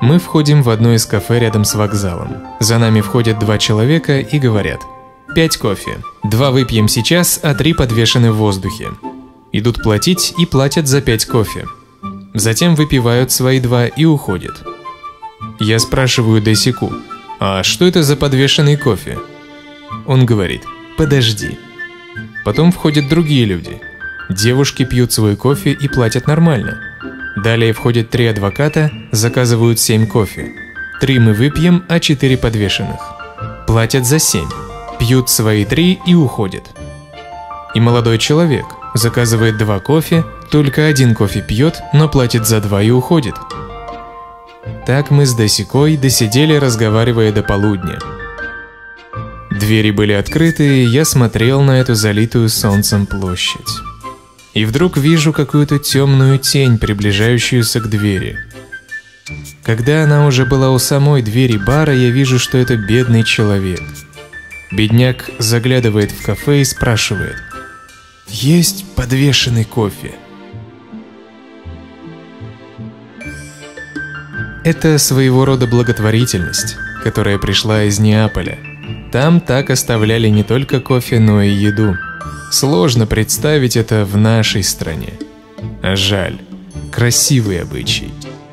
Мы входим в одно из кафе рядом с вокзалом. За нами входят 2 человека и говорят: 5 кофе. 2 выпьем сейчас, а 3 подвешены в воздухе. Идут платить и платят за 5 кофе. Затем выпивают свои 2 и уходят. Я спрашиваю Дэсику: а что это за подвешенный кофе? Он говорит: подожди. Потом входят другие люди. Девушки пьют свой кофе и платят нормально. Далее входят 3 адвоката, заказывают 7 кофе. 3 мы выпьем, а 4 подвешенных. Платят за 7, пьют свои 3 и уходят. И молодой человек заказывает 2 кофе, только 1 кофе пьет, но платит за 2 и уходит. Так мы с Дэсикой досидели, разговаривая до полудня. Двери были открыты, и я смотрел на эту залитую солнцем площадь. И вдруг вижу какую-то темную тень, приближающуюся к двери. Когда она уже была у самой двери бара, я вижу, что это бедный человек. Бедняк заглядывает в кафе и спрашивает: «Есть подвешенный кофе?» Это своего рода благотворительность, которая пришла из Неаполя. Там так оставляли не только кофе, но и еду. Сложно представить это в нашей стране. А жаль, красивый обычай.